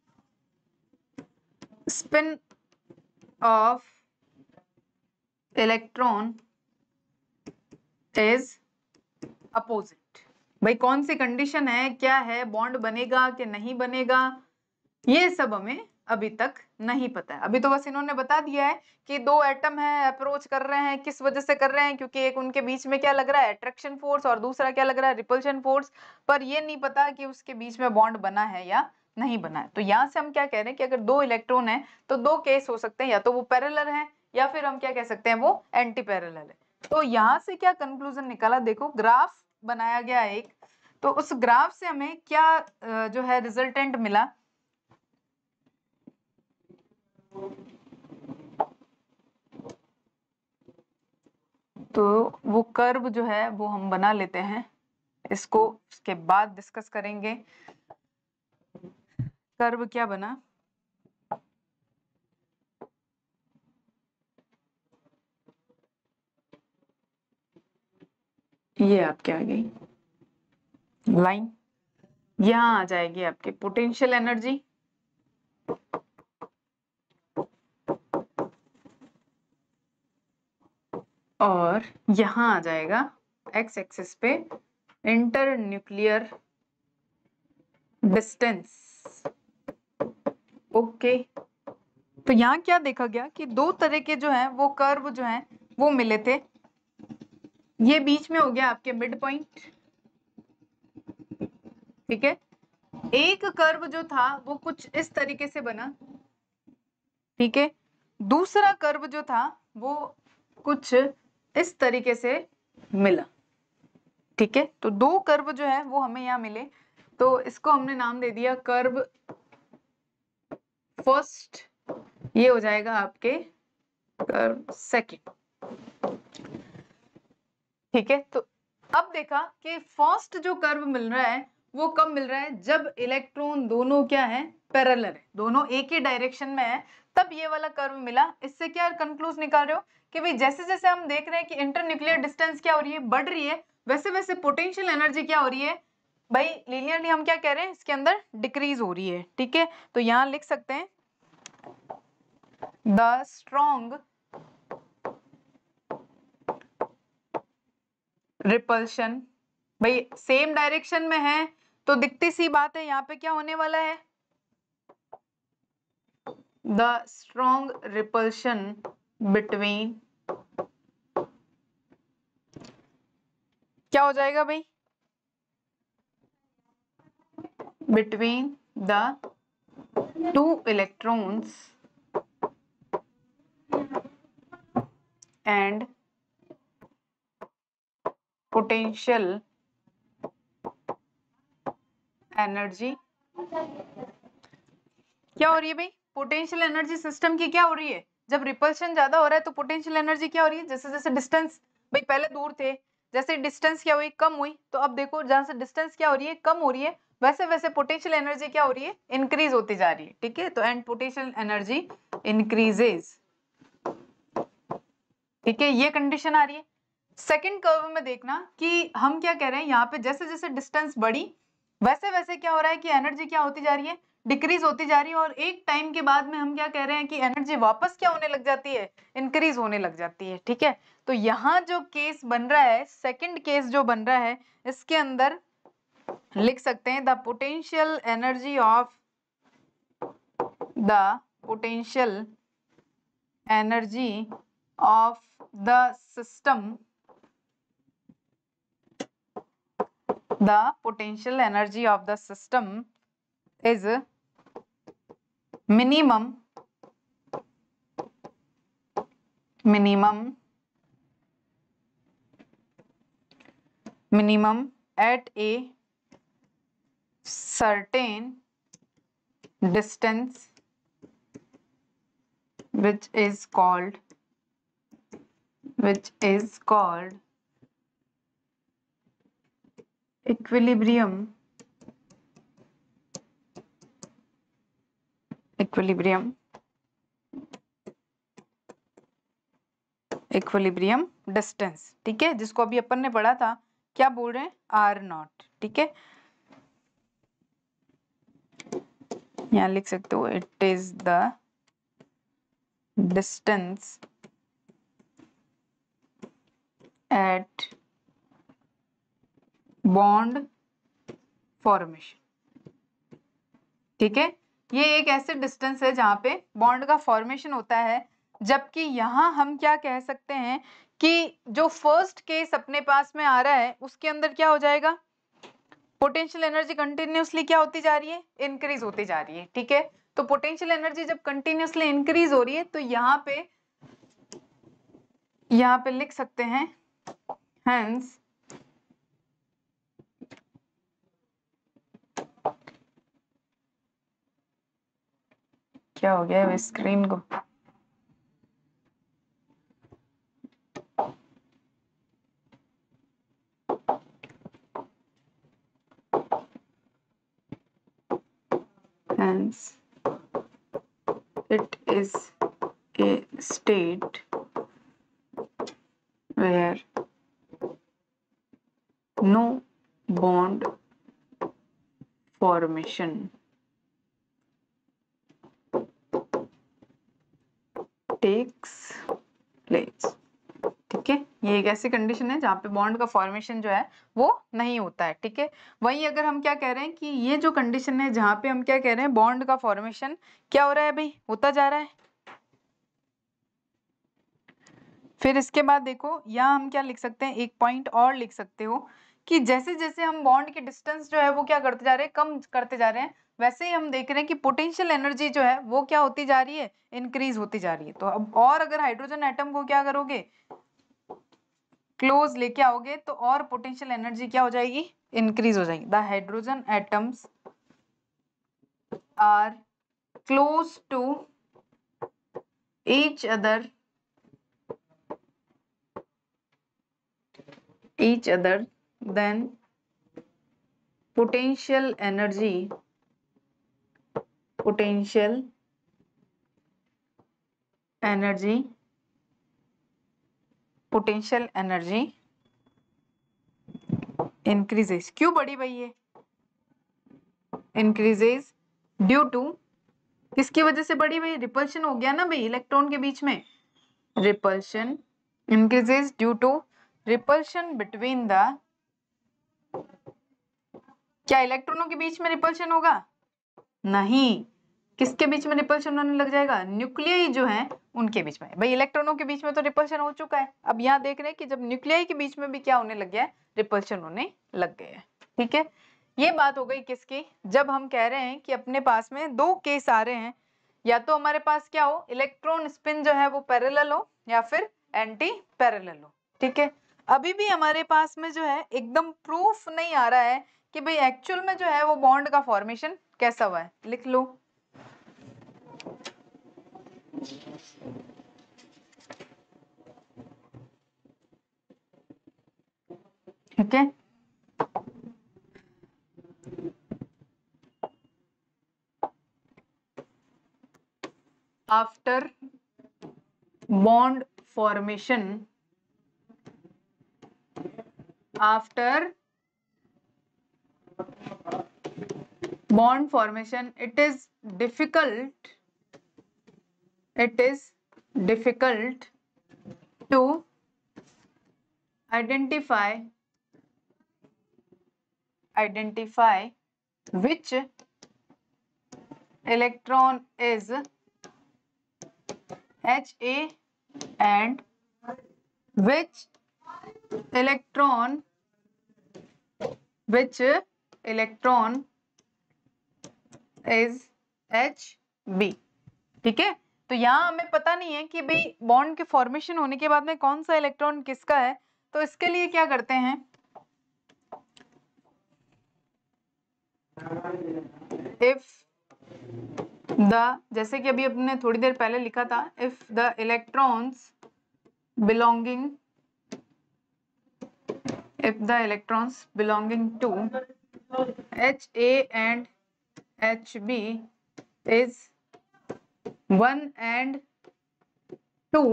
spin of electron is opposite. भाई कौन सी कंडीशन है, क्या है, बॉन्ड बनेगा कि नहीं बनेगा, ये सब हमें अभी तक नहीं पता है। अभी तो बस इन्होंने बता दिया है कि दो एटम है अप्रोच कर रहे हैं, किस वजह से कर रहे हैं, क्योंकि एक उनके बीच में क्या लग रहा है, अट्रैक्शन फोर्स, और दूसरा क्या लग रहा है, रिपल्शन फोर्स। पर ये नहीं पता कि उसके बीच में बॉन्ड बना है या नहीं बना है। तो यहाँ से हम क्या कह रहे हैं कि अगर दो इलेक्ट्रॉन है तो दो केस हो सकते हैं, या तो वो पैरेलल है या फिर हम क्या कह सकते हैं, वो एंटी पैरेलल है। तो यहाँ से क्या कंक्लूजन निकाला, देखो ग्राफ बनाया गया एक, तो उस ग्राफ से हमें क्या जो है रिजल्टेंट मिला, तो वो कर्व जो है वो हम बना लेते हैं, इसको उसके बाद डिस्कस करेंगे। कर्व क्या बना, ये आपके आ गई लाइन, यहां आ जाएगी आपकी पोटेंशियल एनर्जी, और यहां आ जाएगा एक्स एक्सिस पे इंटर न्यूक्लियर डिस्टेंस। ओके, तो यहाँ क्या देखा गया कि दो तरह के जो है वो कर्व जो है वो मिले थे। ये बीच में हो गया आपके मिड पॉइंट, ठीक है। एक कर्व जो था वो कुछ इस तरीके से बना, ठीक है। दूसरा कर्व जो था वो कुछ इस तरीके से मिला, ठीक है। तो दो कर्व जो है वो हमें यहाँ मिले, तो इसको हमने नाम दे दिया कर्व फर्स्ट, ये हो जाएगा आपके कर्व सेकंड, ठीक है। तो अब देखा कि फर्स्ट जो कर्व मिल रहा है वो कब मिल रहा है, जब इलेक्ट्रॉन दोनों क्या है, पैरेलल है, दोनों एक ही डायरेक्शन में है, तब ये वाला कर्व मिला। इससे क्या कंक्लूज निकाल रहे हो कि भाई जैसे जैसे हम देख रहे हैं कि इंटरन्यूक्लियर डिस्टेंस क्या हो रही है, बढ़ रही है, वैसे वैसे पोटेंशियल एनर्जी क्या हो रही है, भाई लीनियरली हम क्या कह रहे हैं, इसके अंदर डिक्रीज हो रही है, ठीक है। तो यहाँ लिख सकते हैं द स्ट्रॉन्ग रिपल्शन। भाई सेम डायरेक्शन में है तो दिखती सी बात है, यहाँ पे क्या होने वाला है, द स्ट्रॉन्ग रिपल्शन बिटवीन, क्या हो जाएगा भाई, between the two electrons and potential energy. क्या हो रही है भाई, पोटेंशियल एनर्जी सिस्टम की क्या हो रही है, जब रिपल्शन ज्यादा हो रहा है तो पोटेंशियल एनर्जी क्या हो रही है, जैसे जैसे डिस्टेंस, भाई पहले दूर थे, जैसे डिस्टेंस क्या हुई, कम हुई, तो अब देखो जहां से डिस्टेंस क्या हो रही है, कम हो रही है, वैसे वैसे पोटेंशियल एनर्जी क्या हो रही है, इंक्रीज होती जा रही है। ठीक है, तो एंड पोटेंशियल एनर्जी इंक्रीजेज। ठीक है, ये कंडीशन आ रही है। सेकंड कर्व में देखना कि हम क्या कह रहे हैं, यहाँ पे जैसे जैसे डिस्टेंस बढ़ी वैसे वैसे क्या हो रहा है कि एनर्जी क्या होती जा रही है, डिक्रीज होती जा रही है, और एक टाइम के बाद में हम क्या कह रहे हैं कि एनर्जी वापस क्या होने लग जाती है, इंक्रीज होने लग जाती है। ठीक है, तो यहाँ जो केस बन रहा है, सेकंड केस जो बन रहा है, इसके अंदर लिख सकते हैं the potential energy of the system, the potential energy of the system is minimum at a certain distance which is called equilibrium distance. ठीक है, जिसको अभी अपन ने पढ़ा था, क्या बोल रहे हैं, आर नॉट। ठीक है, यहाँ लिख सकते हो it is the distance at bond formation. ठीक है, ये एक ऐसे डिस्टेंस है जहां पे बॉन्ड का फॉर्मेशन होता है, जबकि यहां हम क्या कह सकते हैं कि जो फर्स्ट केस अपने पास में आ रहा है उसके अंदर क्या हो जाएगा, पोटेंशियल एनर्जी कंटिन्यूअसली क्या होती जा रही है, इंक्रीज होती जा रही है। ठीक है, तो पोटेंशियल एनर्जी जब कंटिन्यूअसली इंक्रीज हो रही है तो यहाँ पे लिख सकते हैं हेंस क्या हो गया है स्क्रीन को, hence it is a state where no bond formation takes place। ठीक है, ये एक ऐसी कंडीशन है जहाँ पे बॉन्ड का फॉर्मेशन जो है वो नहीं होता है। ठीक है, वहीं अगर हम क्या कह रहे हैं कि ये जो कंडीशन है जहाँ पे हम क्या कह रहे हैं, बॉन्ड का फॉर्मेशन क्या हो रहा है भाई, होता जा रहा है। फिर इसके बाद देखो यहाँ हम क्या लिख सकते हैं, एक पॉइंट और लिख सकते हो कि जैसे जैसे हम बॉन्ड के डिस्टेंस जो है वो क्या करते जा रहे हैं, कम करते जा रहे हैं, वैसे ही हम देख रहे हैं कि पोटेंशियल एनर्जी जो है वो क्या होती जा रही है, इंक्रीज होती जा रही है। तो अब और अगर हाइड्रोजन एटम को क्या करोगे, क्लोज लेके आओगे, तो और पोटेंशियल एनर्जी क्या हो जाएगी, इंक्रीज हो जाएगी। The hydrogen atoms are close to each other then potential energy increases। क्यों बढ़ी भाई, ये increases due to किसकी वजह से बढ़ी भाई? रिपल्शन हो गया ना भाई इलेक्ट्रॉन के बीच में। Repulsion increases due to repulsion between the, क्या इलेक्ट्रॉनों के बीच में रिपल्शन होगा? नहीं। किसके बीच में रिपल्शन होने लग जाएगा? न्यूक्लियाई जो है उनके बीच में। भाई इलेक्ट्रॉनों के बीच में तो रिपल्शन हो चुका है, अब यहाँ देख रहे हैं कि जब न्यूक्लियाई के बीच में भी क्या होने लग गया है? रिपल्शन होने लग गया है। ठीक है, ये बात हो गई किसकी? जब हम कह रहे हैं कि अपने पास में दो केस आ रहे हैं, या तो हमारे पास क्या हो, इलेक्ट्रॉन स्पिन जो है वो पैरेलल हो या फिर एंटी पैरेलल हो। ठीक है, अभी भी हमारे पास में जो है एकदम प्रूफ नहीं आ रहा है कि भाई एक्चुअल में जो है वो बॉन्ड का फॉर्मेशन कैसा हुआ है। लिख लो। ठीक है, after bond formation, after bond formation, it is difficult to identify which electron is Ha and which electron is Hb। ठीक है, तो यहाँ हमें पता नहीं है कि भाई बॉन्ड के फॉर्मेशन होने के बाद में कौन सा इलेक्ट्रॉन किसका है, तो इसके लिए क्या करते हैं, इफ द, जैसे कि अभी अपने थोड़ी देर पहले लिखा था, if the electrons belonging to Ha and Hb is 1 and 2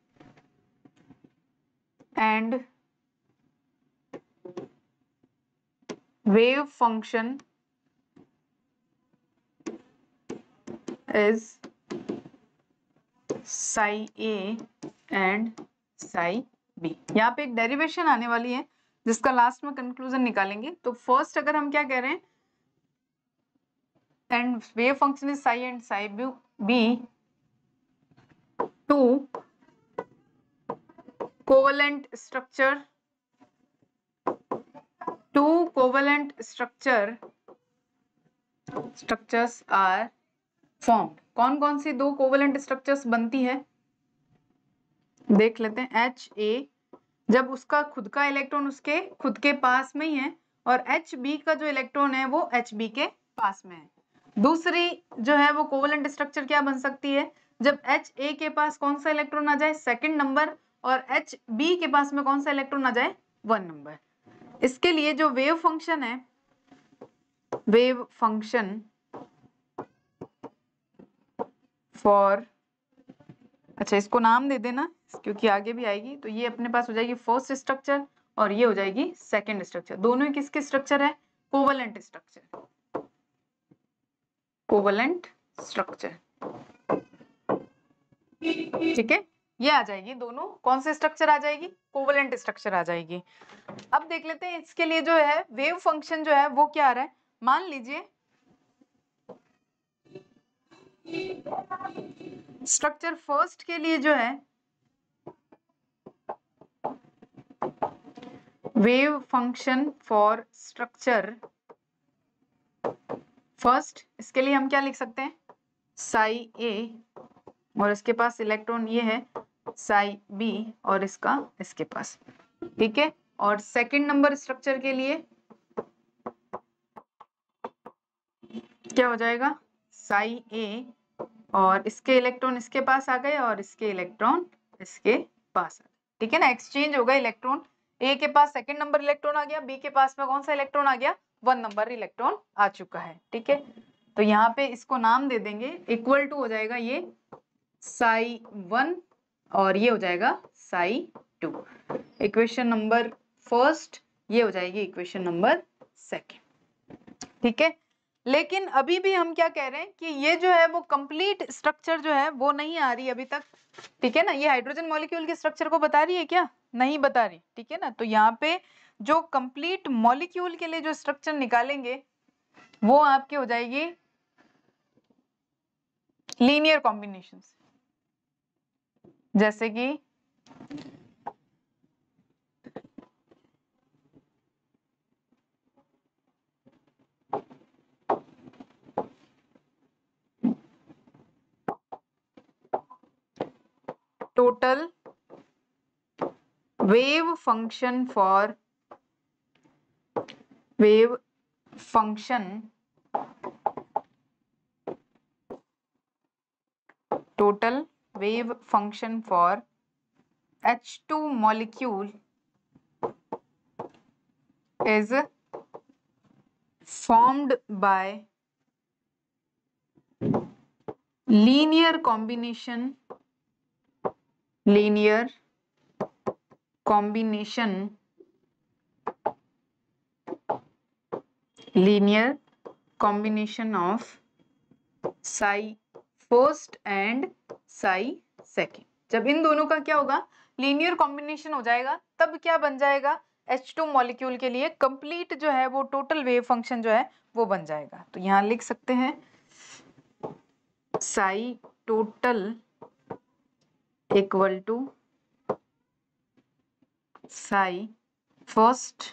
and wave function is psi A and psi B। यहाँ पे एक डेरिवेशन आने वाली है जिसका लास्ट में कंक्लूजन निकालेंगे। तो फर्स्ट अगर हम क्या कह रहे हैं, and wave function is psi and psi B, two covalent structure, structures are formed. कौन कौन सी दो कोवेलेंट स्ट्रक्चर्स बनती है देख लेते हैं। Ha, जब उसका खुद का इलेक्ट्रॉन उसके खुद के पास में ही है, और Hb का जो इलेक्ट्रॉन है वो Hb के पास में है। दूसरी जो है वो कोवेलेंट स्ट्रक्चर क्या बन सकती है, जब Ha के पास कौन सा इलेक्ट्रॉन आ जाए, सेकंड नंबर, और Hb के पास में कौन सा इलेक्ट्रॉन आ जाए, 1 नंबर। इसके लिए जो वेव फंक्शन है, वेव फंक्शन फॉर, अच्छा इसको नाम दे देना क्योंकि आगे भी आएगी। तो ये अपने पास हो जाएगी फर्स्ट स्ट्रक्चर और ये हो जाएगी सेकंड स्ट्रक्चर। दोनों ही किसके स्ट्रक्चर है, कोवेलेंट स्ट्रक्चर, कोवेलेंट स्ट्रक्चर। ठीक है, ये आ जाएगी, दोनों कौन से स्ट्रक्चर आ जाएगी, कोवेलेंट स्ट्रक्चर आ जाएगी। अब देख लेते हैं इसके लिए जो है वेव फंक्शन जो है वो क्या आ रहा है। मान लीजिए स्ट्रक्चर फर्स्ट के लिए जो है wave function for structure first, इसके लिए हम क्या लिख सकते हैं, साई ए, और इसके पास इलेक्ट्रॉन ये है साई बी, और इसका इसके पास। ठीक है, और सेकंड नंबर स्ट्रक्चर के लिए क्या हो जाएगा, साई ए, और इसके इलेक्ट्रॉन इसके पास आ गए और इसके इलेक्ट्रॉन इसके पास आ गए। ठीक है ना, एक्सचेंज होगा इलेक्ट्रॉन, ए के पास सेकंड नंबर इलेक्ट्रॉन आ गया, बी के पास में कौन सा इलेक्ट्रॉन आ गया, 1 नंबर इलेक्ट्रॉन आ चुका है। ठीक है, तो यहाँ पे इसको नाम दे देंगे, इक्वल टू हो जाएगा ये साई 1 और ये हो जाएगा साई 2। इक्वेशन नंबर फर्स्ट ये हो जाएगी इक्वेशन नंबर सेकंड। ठीक है, लेकिन अभी भी हम क्या कह रहे हैं कि ये जो है वो कंप्लीट स्ट्रक्चर जो है वो नहीं आ रही अभी तक, ठीक है ना। ये हाइड्रोजन मॉलिक्यूल के स्ट्रक्चर को बता रही है क्या? नहीं बता रही, ठीक है ना। तो यहाँ पे जो कंप्लीट मॉलिक्यूल के लिए जो स्ट्रक्चर निकालेंगे वो आपकी हो जाएगी लीनियर कॉम्बिनेशन, जैसे कि total wave function for wave function total wave function for H2 molecule is formed by linear combination of psi first and psi second। जब इन दोनों का क्या होगा, लीनियर कॉम्बिनेशन हो जाएगा, तब क्या बन जाएगा, H2 मॉलिक्यूल के लिए कंप्लीट जो है वो टोटल वेव फंक्शन जो है वो बन जाएगा। तो यहां लिख सकते हैं psi total equal to psi first,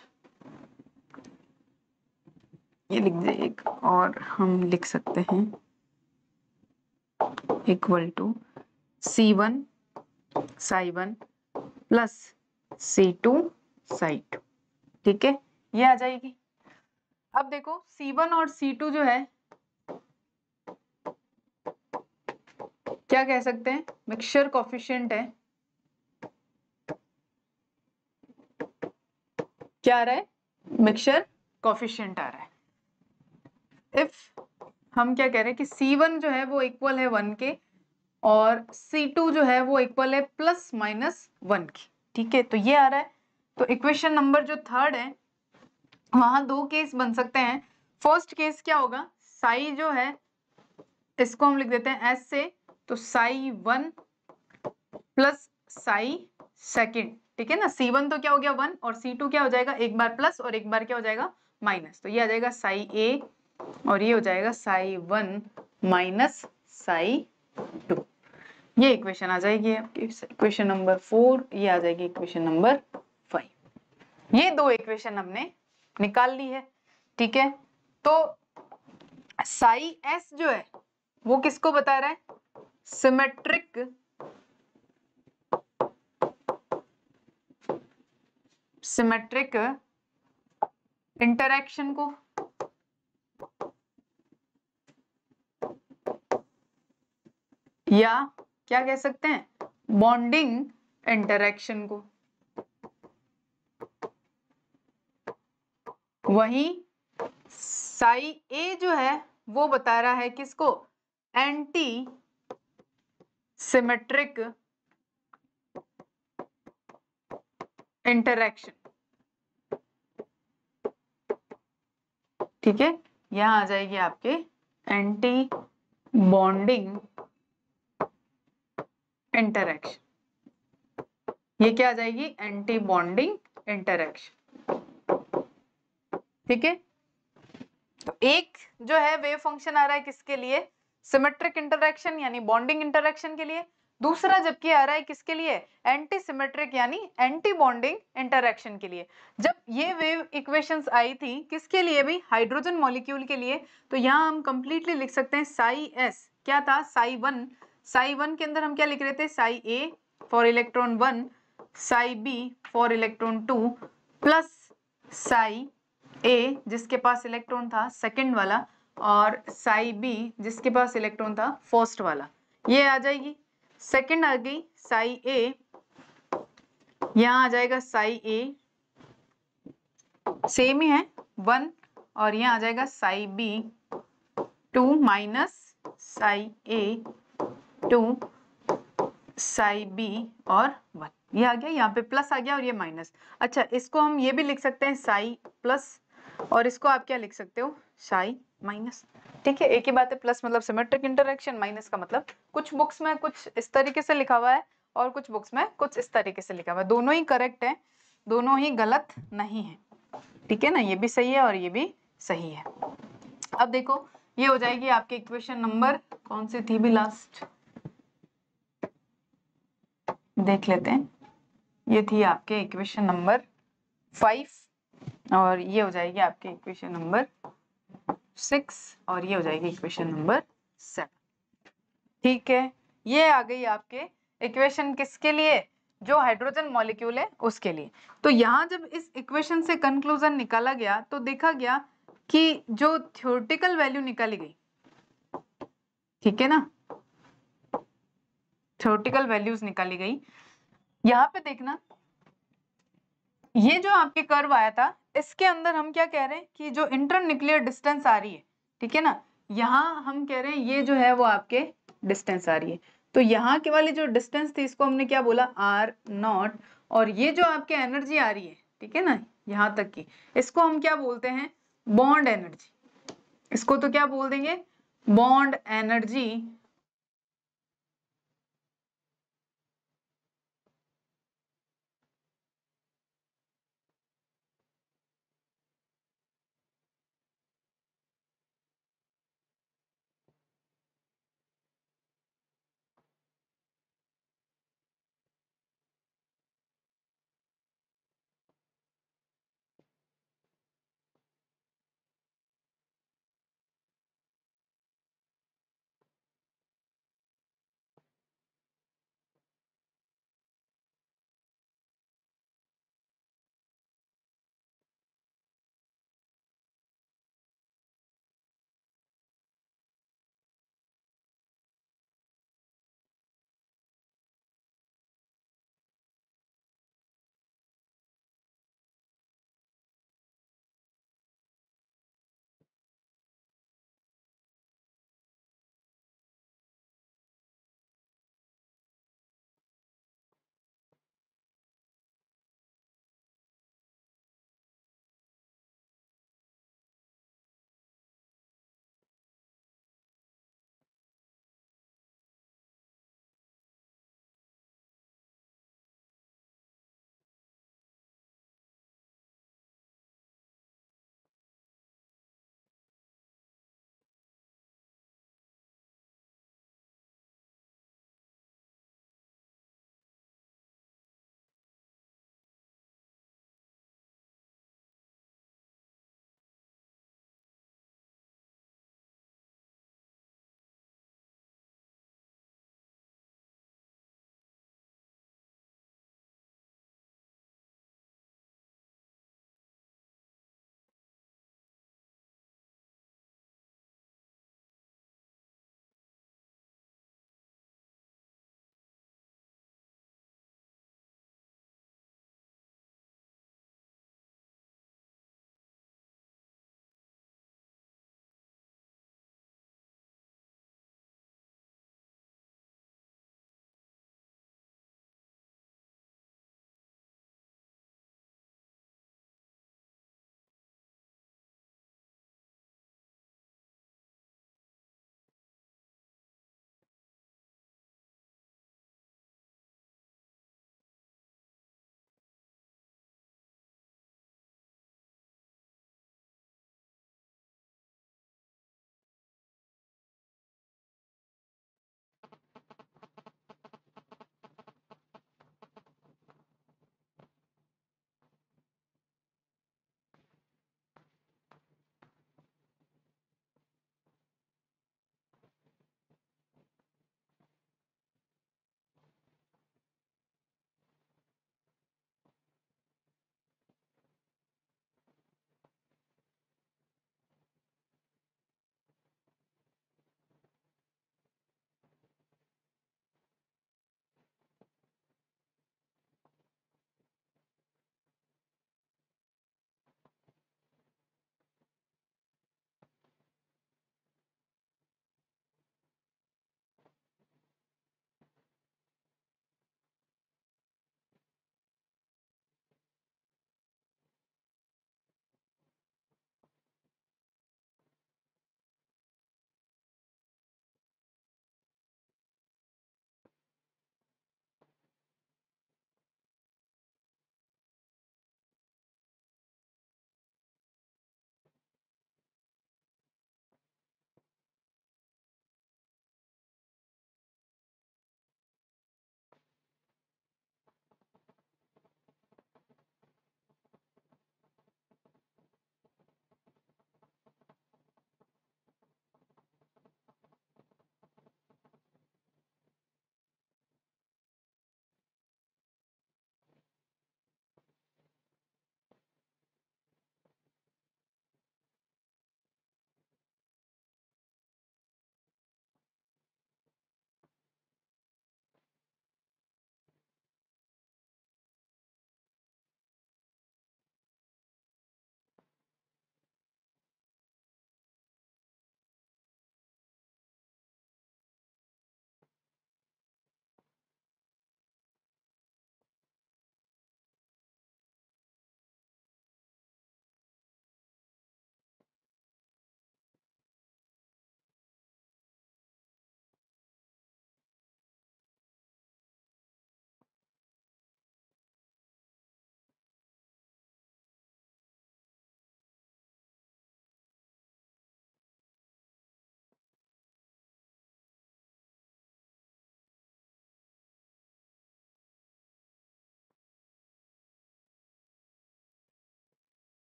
ये लिख दे एक, और हम लिख सकते हैं equal to C1 psi1 plus C2 psi2, ठीक है, ये आ जाएगी। अब देखो C1 और C2 जो है क्या कह सकते हैं, मिक्सचर कोफिशिएंट है। क्या आ रहा है, मिक्सचर कोफिशिएंट आ रहा है। इफ हम क्या कह रहे हैं कि C1 जो है वो इक्वल है 1 के और C2 जो है वो इक्वल है प्लस माइनस 1 की, ठीक है। तो ये आ रहा है। तो इक्वेशन नंबर जो थर्ड है वहां दो केस बन सकते हैं। फर्स्ट केस क्या होगा, साई जो है इसको हम लिख देते हैं एस से, तो psi1 प्लस psi सेकेंड, ठीक है ना। C1 तो क्या हो गया 1 और C2 क्या हो जाएगा, एक बार प्लस और एक बार क्या हो जाएगा माइनस। तो ये आ जाएगा psi और ये हो जाएगा psi1 माइनस psi2। ये इक्वेशन आ जाएगी आपकी इक्वेशन नंबर 4, ये आ जाएगी इक्वेशन नंबर 5। ये दो इक्वेशन हमने निकाल ली है, ठीक है। तो psi s जो है वो किसको बता रहा है, सिमेट्रिक इंटरैक्शन को, या क्या कह सकते हैं, बॉन्डिंग इंटरैक्शन को। वहीं psi a जो है वो बता रहा है किसको, एंटी सिमेट्रिक इंटरैक्शन, ठीक है। यहां आ जाएगी आपके एंटी बॉन्डिंग इंटरैक्शन, ये क्या आ जाएगी, एंटी बॉन्डिंग इंटरैक्शन, ठीक है। तो एक जो है वेव फंक्शन आ रहा है किसके लिए, सिमेट्रिक इंटरैक्शन यानी बॉन्डिंग इंटरैक्शन के लिए। दूसरा जबकि आ रहा है किसके लिए, एंटी सिमेट्रिक यानी एंटी बॉन्डिंग इंटरैक्शन के लिए। जब ये वेव इक्वेशंस आई थी किसके लिए भी, हाइड्रोजन मॉलिक्यूल के लिए। तो यहाँ हम कंप्लीटली लिख सकते हैं साई एस क्या था, psi1 के अंदर हम क्या लिख रहे थे, psi a for electron 1, psi b for electron 2 plus psi a जिसके पास इलेक्ट्रॉन था सेकंड वाला और psi b जिसके पास इलेक्ट्रॉन था फर्स्ट वाला। ये आ जाएगी, सेकंड आ गई psi a, यहाँ आ जाएगा psi a सेम ही है 1 और यहाँ आ जाएगा psi b 2 minus psi a 2 psi b और 1, ये आ गया, यहाँ पे प्लस आ गया और ये माइनस। अच्छा इसको हम ये भी लिख सकते हैं psi प्लस, और इसको आप क्या लिख सकते हो, psi माइनस। ठीक है, एक ही बात है, प्लस मतलब सिमेट्रिक इंटरेक्शन, माइनस का मतलब कुछ बुक्स में कुछ इस तरीके से लिखा हुआ है और कुछ बुक्स में कुछ इस तरीके से लिखा हुआ है, दोनों ही करेक्ट है, दोनों ही गलत नहीं है। ठीक है ना, ये भी सही है और ये भी सही है। अब देखो ये हो जाएगी आपकी इक्वेशन नंबर कौन सी थी भी लास्ट, देख लेते हैं। ये थी आपके इक्वेशन नंबर 5 और ये हो जाएगी आपके इक्वेशन नंबर 6 और ये हो जाएगी इक्वेशन नंबर 7। ठीक है, ये आ गई आपके इक्वेशन किसके लिए, जो हाइड्रोजन मॉलिक्यूल है उसके लिए। तो यहाँ जब इस इक्वेशन से कंक्लूजन निकाला गया तो देखा गया कि जो थ्योरेटिकल वैल्यू निकाली गई, ठीक है ना, थ्योरेटिकल वैल्यूज निकाली गई। यहाँ पे देखना, ये जो आपके कर्व आया था इसके अंदर हम क्या कह रहे हैं कि जो इंटरन्यूक्लियर डिस्टेंस आ रही है, ठीक है ना, यहाँ हम कह रहे हैं ये जो है वो आपके डिस्टेंस आ रही है। तो यहाँ के वाली जो डिस्टेंस थी इसको हमने क्या बोला, R0, और ये जो आपके एनर्जी आ रही है, ठीक है ना, यहाँ तक की, इसको हम क्या बोलते हैं, बॉन्ड एनर्जी। इसको तो क्या बोल देंगे, बॉन्ड एनर्जी